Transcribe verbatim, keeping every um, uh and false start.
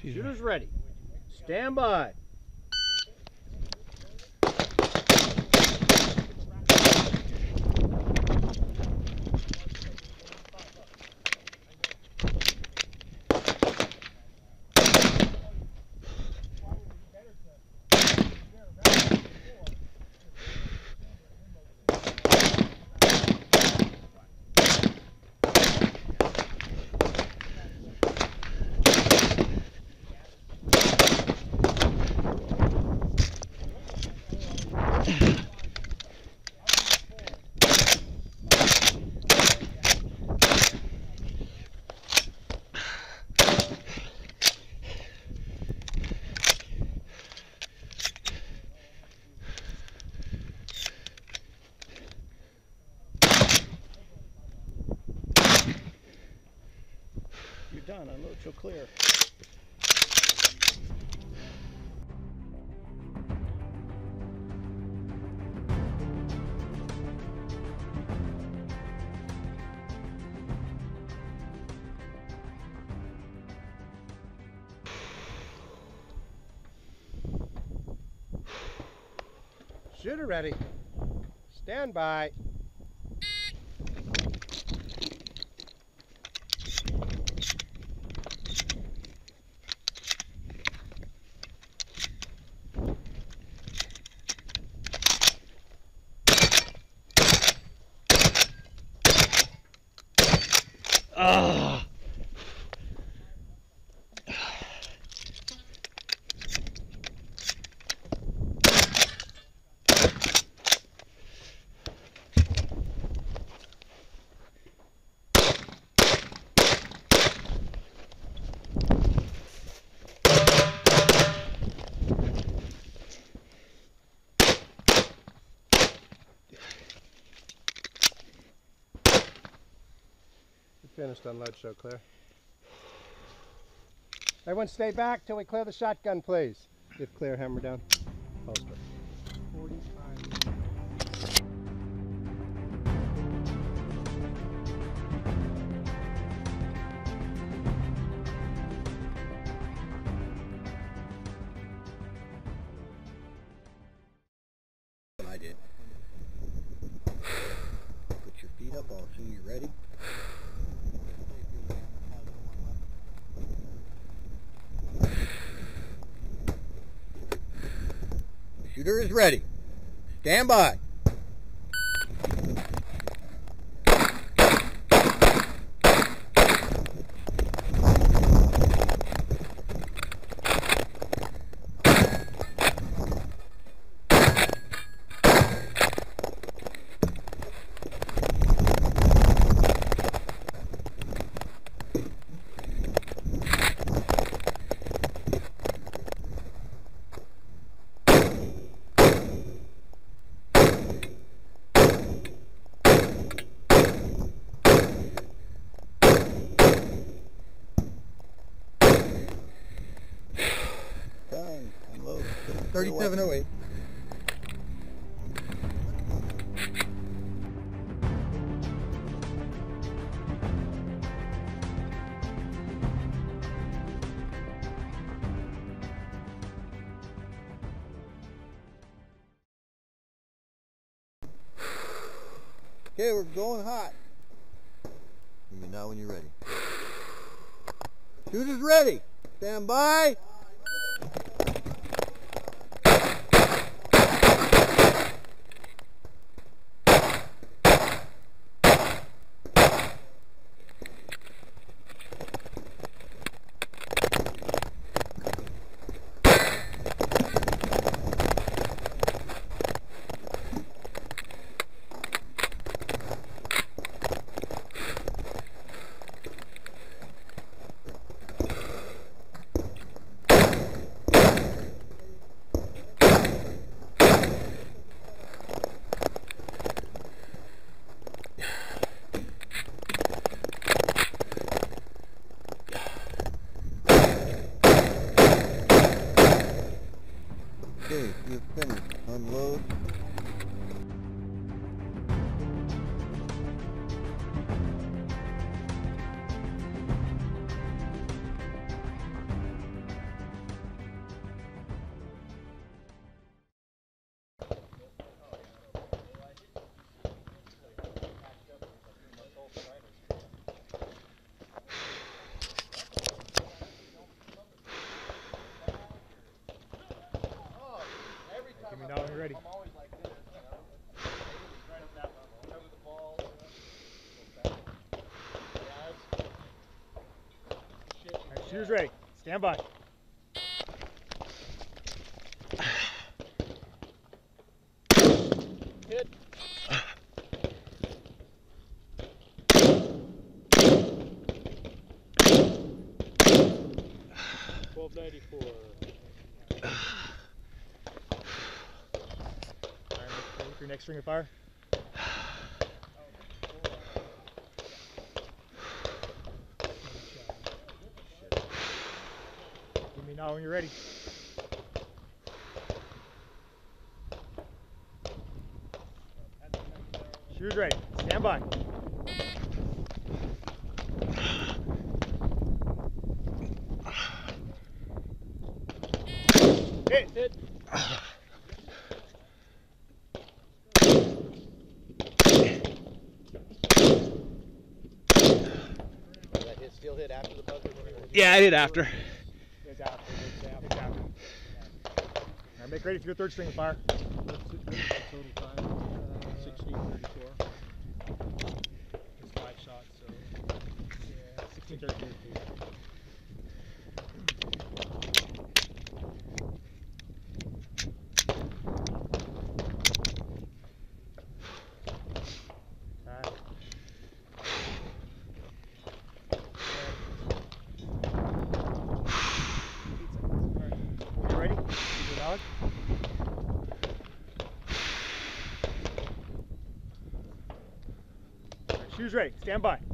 Shooters ready. Stand by. You're done. Unload, you'll clear. Shooter ready. Stand by. Ah. Finished. Unload, show clear. Everyone stay back till we clear the shotgun, please. If clear, hammer down. Holster. forty-five. I did. Put your feet up, I'll assume you're ready. Shooter is ready. Stand by. thirty-seven oh eight. Okay, we're going hot. Let me know when you're ready. Shooter's ready. Stand by. Shooters ready. Stand by. Hit. twelve ninety-four. Alright, ready for your next string of fire. Give me now when you're ready. Shooters ready. Stand by. Hit. Hit. That hit still hit after the buzzer? Yeah, I did after. It's after. It's after. It's after. Alright, make ready for your third string of fire. Total time, sixteen thirty-four. It's five shots, so yeah, sixteen thirty-four. You ready? Keep it out. Shooters ready. Stand by.